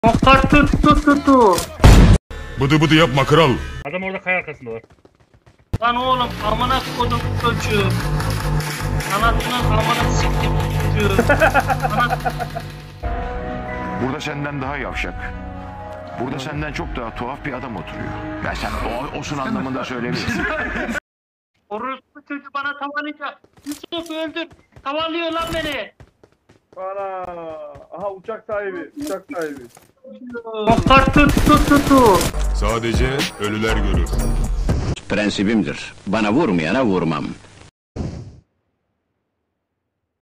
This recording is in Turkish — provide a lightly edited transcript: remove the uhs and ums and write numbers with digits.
Kokar tut. Bıdı bıdı yapma kral. Adam orada kaya arkasında var. Lan oğlum amına kodum çocuğu. Anasının amına siktim çocuğu. Burada senden daha yavşak. Burada senden çok daha tuhaf bir adam oturuyor. Ya sen osun anlamında söylemiyorsun. Orospu çocuk bana tavalayacak. Yusuf öldür. Tavalıyor lan beni. Ana. Aha uçak sahibi. Kokar tut. Sadece ölüler görür. Prensibimdir. Bana vurmayana vurmam.